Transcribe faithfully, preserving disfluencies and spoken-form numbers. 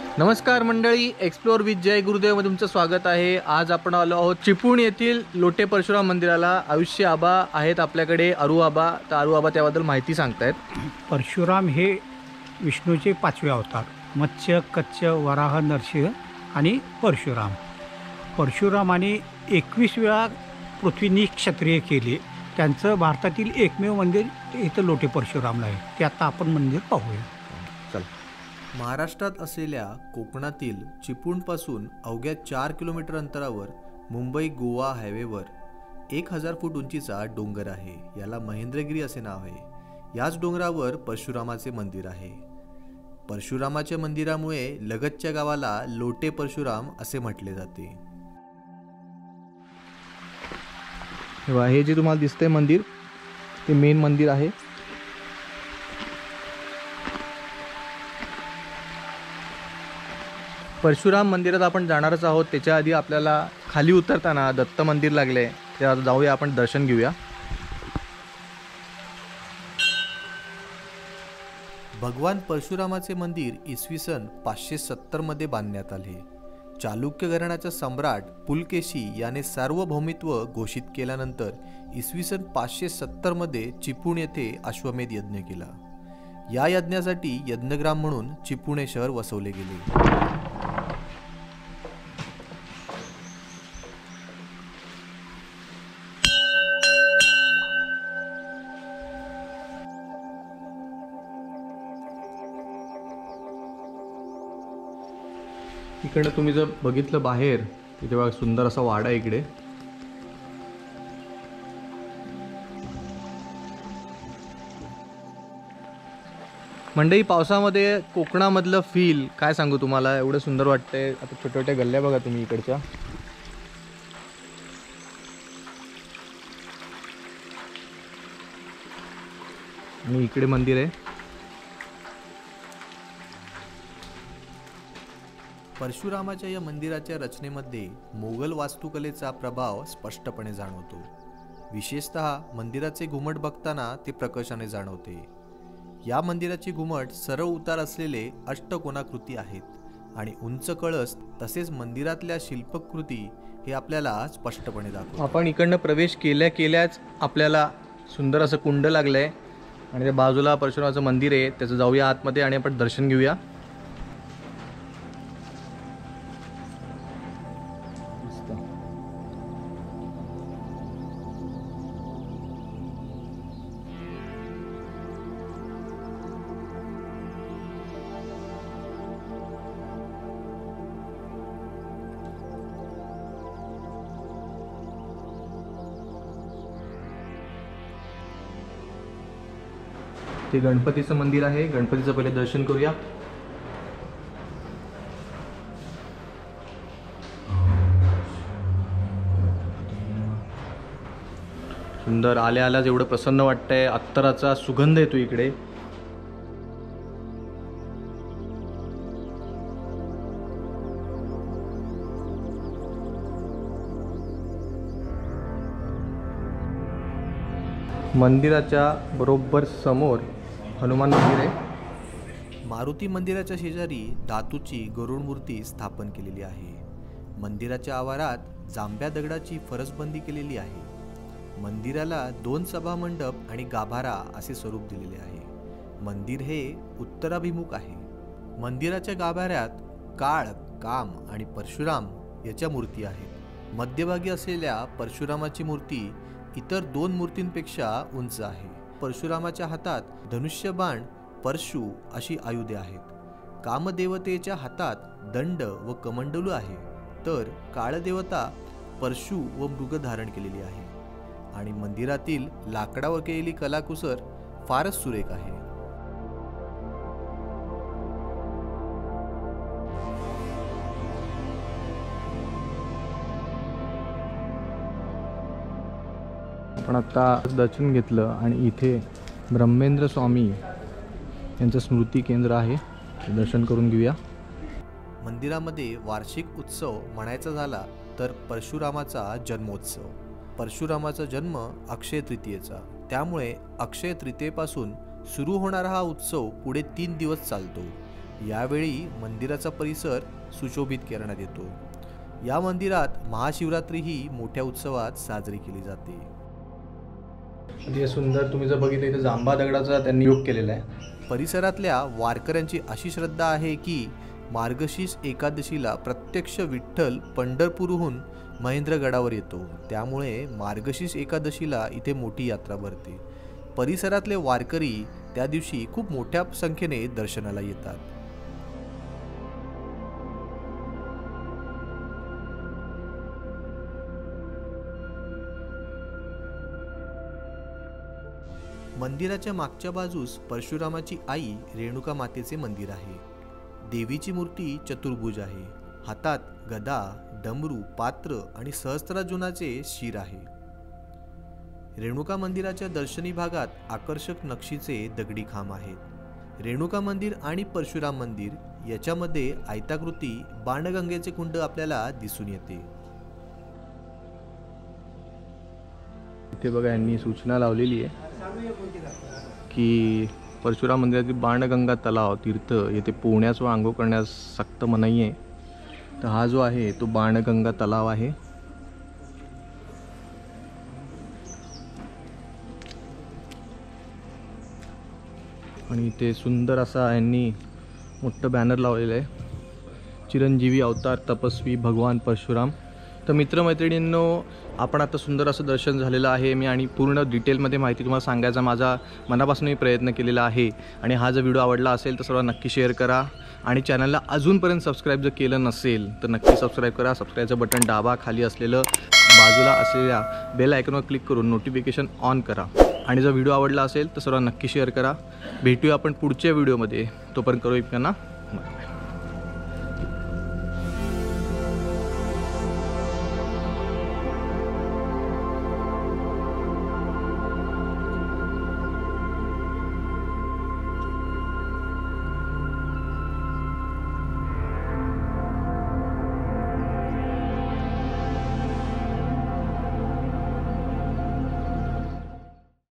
नमस्कार मंडळी, explore with जय गुरुदेव मध्ये तुमचं स्वागत आहे। आज आपण आलो आहोत चिपळूण येथील लोटे परशुराम मंदिराला। आयुष्य आबा आहेत आपल्याकडे, अरू आबा। तर अरू आबा त्याबद्दल माहिती सांगतायत। परशुराम हे विष्णूचे पाचवे अवतार, मत्स्य, कच्छ, वराह, नरसिंह आणि परशुराम। परशुरामाने एकवीस वेळा पृथ्वीनी क्षत्रिय केले। त्यांचं भारतातील एकमेव मंदिर इथं लोटे परशुरामला आहे। ते आता आपण मंदिर पाहूया। चल। महाराष्ट्रात असलेल्या कोकणातील चिपळूणपासून अवघ्या चार किलोमीटर अंतरावर मुंबई गोवा हायवेवर एक हजार फूट उंचीचा डोंगर आहे। याला महेंद्रगिरी असे नाव आहे। याच डोंगरावर परशुरामाचे मंदिर आहे। परशुरामाच्या मंदिरामुळे लगतच्या गावाला लोटे परशुराम असे म्हटले जाते। हे जे तुम्हाला दिसतंय मंदिर, ते मेन मंदिर आहे। परशुराम मंदिरात आपण जाणारच आहोत। त्याच्या आधी आपल्याला खाली उतरताना दत्त मंदिर लागले, त्या जाऊया, आपण दर्शन घेऊया। भगवान परशुरामाचे मंदिर इसवी सन पाचशे सत्तर मध्ये बांधण्यात आले। चालुक्य घराण्याचा सम्राट पुलकेशी याने सार्वभौमित्व घोषित केल्यानंतर इसवी सन पाचशे सत्तर मध्ये चिपळूण येथे अश्वमेध यज्ञ केला। या यज्ञासाठी यज्ञग्राम म्हणून चिपळूण शहर वसवले गेले। इकडे तुम्ही जर बघितलं बाहेर, तिथे बघा सुंदर असा वाडा इकडे। मंडई, पावसामध्ये कोकणामधलं फील काय सांगू तुम्हाला, एवढं सुंदर वाटतंय। आता छोट्या छोट्या गल्ल्या बघा तुम्ही इकडच्या। आणि इकडे मंदिर आहे। परशुरामाच्या या मंदिराच्या रचनेमध्ये मोगल वास्तुकलेचा प्रभाव स्पष्टपणे जाणवतो। विशेषतः मंदिराचे घुमट बघताना ते प्रकर्षाने जाणवते। या मंदिराची घुमट सरळ उतार असलेले अष्टकोनाकृती आहेत आणि उंच कळस तसेच मंदिरातल्या शिल्पकृती हे आपल्याला स्पष्टपणे दाखवतात। आपण इकडनं प्रवेश केल्या केल्याच आपल्याला सुंदर असं कुंड लागलंय आणि त्या बाजूला परशुरामाचं मंदिर आहे। त्याचं जाऊया आतमध्ये आणि आपण दर्शन घेऊया। ते गणपतीचं मंदिर आहे। गणपतीचं पहिले दर्शन करूया। सुंदर, आल्या आल्या एवढं प्रसन्न वाटतंय। अत्तराचा सुगंध येतो इकडे। मंदिराच्या बरोबर समोर हनुमान मंदिर आहे। मारुती मंदिराच्या शेजारी धातूची गरुड मूर्ती स्थापन केलेली आहे। मंदिराच्या आवारात जांभ्या दगडाची फरसबंदी केलेली आहे। मंदिराला दोन सभामंडप आणि गाभारा असे स्वरूप दिलेले आहे। मंदिर हे उत्तराभिमुख आहे। मंदिराच्या गाभाऱ्यात काळ, काम आणि परशुराम याच्या मूर्ती आहेत। मध्यभागी असलेल्या परशुरामाची मूर्ती इतर दोन मूर्तींपेक्षा उंच आहे। परशुरामाच्या हातात धनुष्यबाण, परशु अशी आयुधे आहेत। कामदेवतेच्या हातात दंड व कमंडलू आहे, तर काळदेवता परशु व मृग धारण केलेली आहे। आणि मंदिरातील लाकडावर केलेली कलाकुसर फारच सुरेख आहे। आपण आता दर्शन घेतलं आणि इथे ब्रह्मेंद्र स्वामी यांचं स्मृती केंद्र आहे, दर्शन करून घेऊया। मंदिरामध्ये वार्षिक उत्सव म्हणायचा झाला तर परशुरामाचा जन्मोत्सव। परशुरामाचा जन्म अक्षय तृतीयेचा, त्यामुळे अक्षय तृतीयेपासून सुरू होणारा हा उत्सव पुढे तीन दिवस चालतो। यावेळी मंदिराचा परिसर सुशोभित करण्यात येतो. या मंदिरात महाशिवरात्री ही मोठ्या उत्सवात साजरी केली जाते. अतिशय सुंदर. तुम्ही जर बघितलं इथे जांभा दगडाचा त्यांनी योग केलेला आहे. परिसरातल्या वारकऱ्यांची अशी श्रद्धा आहे की मार्गशीर्ष एकादशीला प्रत्यक्ष विठ्ठल पंढरपूरहून महेंद्रगडावर येतो. त्यामुळे मार्गशीर्ष एकादशीला इथे मोठी यात्रा भरते. परिसरातले वारकरी त्या दिवशी खूप मोठ्या संख्येने दर्शनाला येतात. मंदिराच्या मागच्या बाजूस परशुरामाची आई रेणुका मातेचे मंदिर आहे. देवीची मूर्ती चतुर्भुज आहे. हातात गदा, डमरू, पात्र आणि सहस्त्रार्जुनाचे शिर आहे. रेणुका मंदिराच्या दर्शनी भागात आकर्षक नक्षीचे दगडी खांब आहेत. रेणुका मंदिर आणि परशुराम मंदिर याच्यामध्ये आयताकृती बाणगंगेचे कुंड आपल्याला दिसून येते. इथे बघा यांनी सूचना लावलेली आहे की परशुराम मंदिरातील बाणगंगा तलाव तीर्थ येथे पोहण्यास व आंघोळ करण्यास सक्त मनाई आहे. तर हा जो आहे तो बाणगंगा तलाव आहे. आणि इथे सुंदर असा यांनी मोठं बॅनर लावलेलं आहे, चिरंजीवी अवतार तपस्वी भगवान परशुराम. तर मित्रमैत्रिणींनो, आपण आता सुंदर असं दर्शन झालेलं आहे. मी आणि पूर्ण डिटेलमध्ये माहिती तुम्हाला सांगायचा माझा मनापासून प्रयत्न केलेला आहे. आणि हा जर व्हिडिओ आवडला असेल तर सर्व नक्की शेअर करा. आणि चॅनलला अजूनपर्यंत सबस्क्राईब जर केलं नसेल तर नक्की सबस्क्राईब करा. सबस्क्राईबचं बटन दाबा. खाली असलेलं बाजूला असलेल्या बेल आयकॉनवर क्लिक करून नोटिफिकेशन ऑन करा. आणि जर व्हिडिओ आवडला असेल तर सर्व नक्की शेअर करा. भेटूया आपण पुढच्या व्हिडिओमध्ये. तोपर्यंत करू इतकांना